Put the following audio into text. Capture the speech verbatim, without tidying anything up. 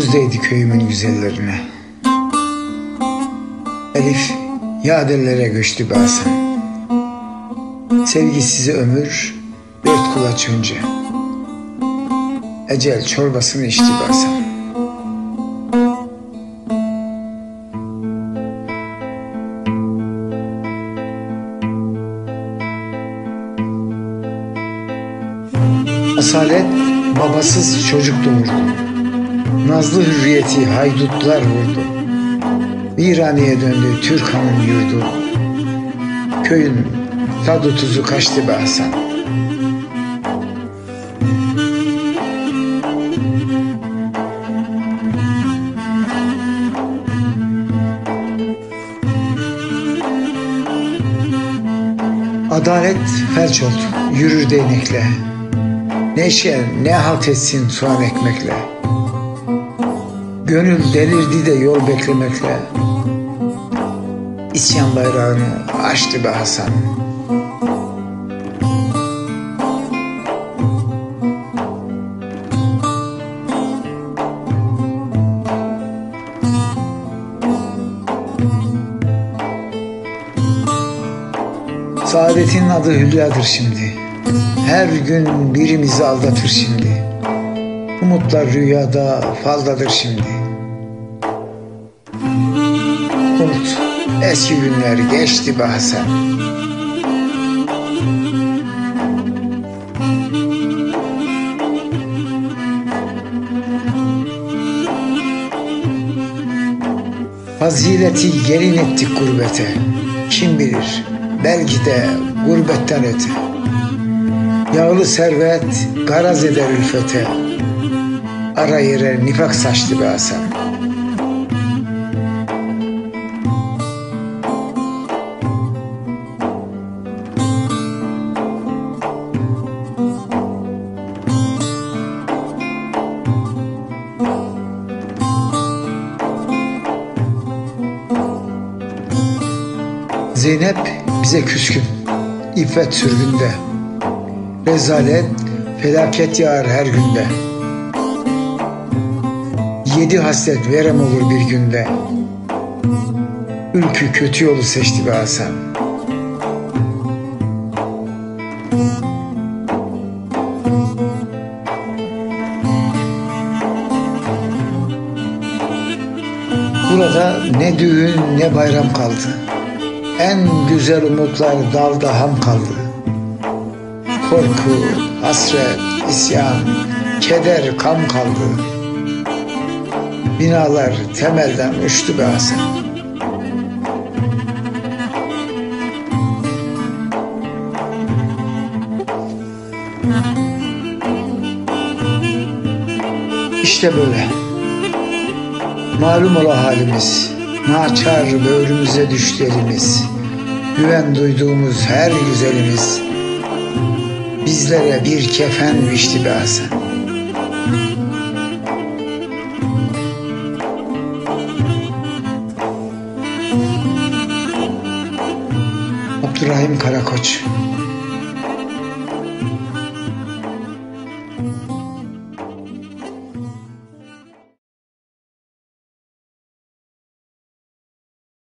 göz değdi köyümün güzellerine. Elif yadellere göçtü bazen. Sevgisiz ömür dört kulaç önce. Ecel çorbasını içti bazen. Asalet babasız çocuk doğurdu. Nazlı hürriyeti haydutlar vurdu. Viraneye döndü Türk hanın yurdu. Köyün tadı tuzu kaçtı bazen. Adalet felç oldu, yürür değnekle. Neşe ne halt etsin soğan ekmekle. Gönül delirdi de yol beklemekle. İsyan bayrağını açtı be Hasan. Saadetin adı Hülya'dır şimdi. Her gün birimizi aldatır şimdi. Umutlar rüyada faldadır şimdi. Unut, eski günler geçti be Hasan. Fazileti gelin ettik gurbete. Kim bilir, belki de gurbetten öte. Yağlı servet garaz eder ülfete. Ara yere nifak saçtı be Hasan. Zeynep bize küskün, İffet sürgünde. Rezalet, felaket yağar her günde. Yedi hasret verem olur bir günde. Ülkü kötü yolu seçti be Hasan. Burada ne düğün ne bayram kaldı. En güzel umutlar dalda ham kaldı. Korku, hasret, isyan, keder, kam kaldı. Binalar temelden uçtu be Hasan. İşte böyle. Malum ola halimiz. Naçar böğrümüze düştü elimiz. Güven duyduğumuz her güzelimiz bizlere bir kefen biçti be Hasan. Abdurrahim Karakoç.